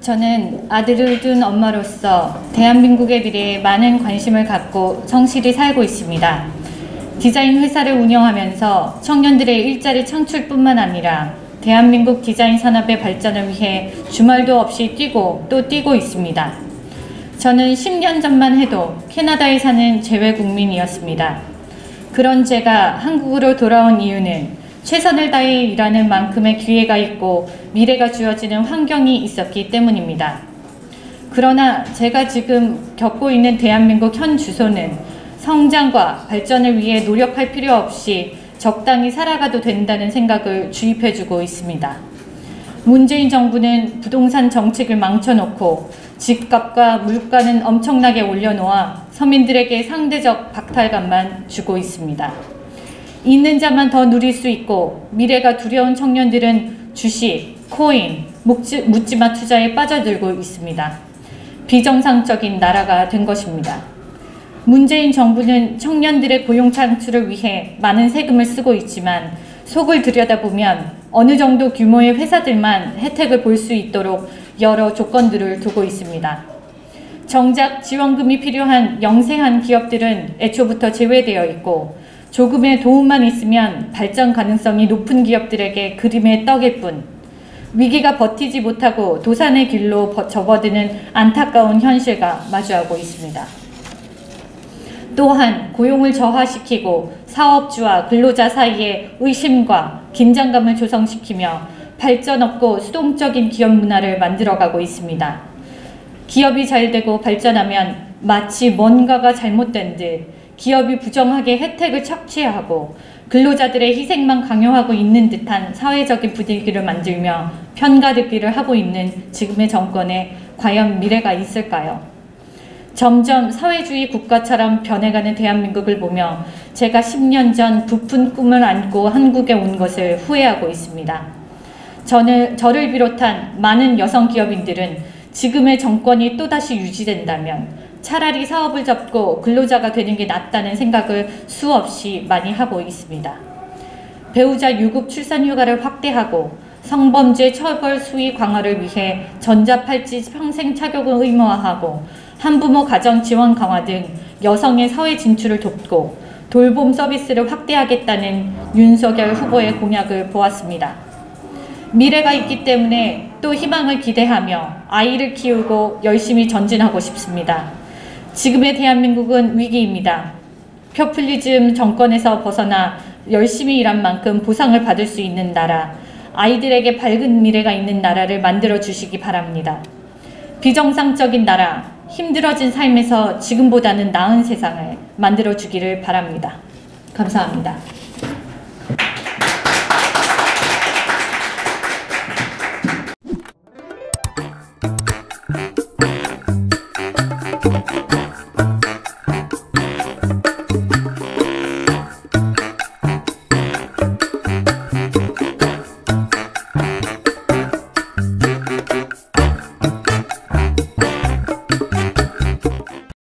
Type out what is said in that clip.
저는 아들을 둔 엄마로서 대한민국의 미래에 많은 관심을 갖고 성실히 살고 있습니다. 디자인 회사를 운영하면서 청년들의 일자리 창출뿐만 아니라 대한민국 디자인 산업의 발전을 위해 주말도 없이 뛰고 또 뛰고 있습니다. 저는 10년 전만 해도 캐나다에 사는 재외국민이었습니다. 그런 제가 한국으로 돌아온 이유는 최선을 다해 일하는 만큼의 기회가 있고 미래가 주어지는 환경이 있었기 때문입니다. 그러나 제가 지금 겪고 있는 대한민국 현 주소는 성장과 발전을 위해 노력할 필요 없이 적당히 살아가도 된다는 생각을 주입해주고 있습니다. 문재인 정부는 부동산 정책을 망쳐놓고 집값과 물가는 엄청나게 올려놓아 서민들에게 상대적 박탈감만 주고 있습니다. 있는 자만 더 누릴 수 있고 미래가 두려운 청년들은 주식, 코인, 묻지마 투자에 빠져들고 있습니다. 비정상적인 나라가 된 것입니다. 문재인 정부는 청년들의 고용 창출을 위해 많은 세금을 쓰고 있지만 속을 들여다보면 어느 정도 규모의 회사들만 혜택을 볼 수 있도록 여러 조건들을 두고 있습니다. 정작 지원금이 필요한 영세한 기업들은 애초부터 제외되어 있고 조금의 도움만 있으면 발전 가능성이 높은 기업들에게 그림의 떡일 뿐 위기가 버티지 못하고 도산의 길로 접어드는 안타까운 현실과 마주하고 있습니다. 또한 고용을 저하시키고 사업주와 근로자 사이에 의심과 긴장감을 조성시키며 발전 없고 수동적인 기업 문화를 만들어가고 있습니다. 기업이 잘되고 발전하면 마치 뭔가가 잘못된 듯 기업이 부정하게 혜택을 착취하고 근로자들의 희생만 강요하고 있는 듯한 사회적인 분위기를 만들며 편가르기를 하고 있는 지금의 정권에 과연 미래가 있을까요? 점점 사회주의 국가처럼 변해가는 대한민국을 보며 제가 10년 전 부푼 꿈을 안고 한국에 온 것을 후회하고 있습니다. 저를 비롯한 많은 여성 기업인들은 지금의 정권이 또다시 유지된다면 차라리 사업을 접고 근로자가 되는 게 낫다는 생각을 수없이 많이 하고 있습니다. 배우자 유급 출산휴가를 확대하고 성범죄 처벌 수위 강화를 위해 전자팔찌 평생 착용을 의무화하고 한부모 가정 지원 강화 등 여성의 사회 진출을 돕고 돌봄 서비스를 확대하겠다는 윤석열 후보의 공약을 보았습니다. 미래가 있기 때문에 또 희망을 기대하며 아이를 키우고 열심히 전진하고 싶습니다. 지금의 대한민국은 위기입니다. 포퓰리즘 정권에서 벗어나 열심히 일한 만큼 보상을 받을 수 있는 나라, 아이들에게 밝은 미래가 있는 나라를 만들어 주시기 바랍니다. 비정상적인 나라, 힘들어진 삶에서 지금보다는 나은 세상을 만들어 주기를 바랍니다. 감사합니다.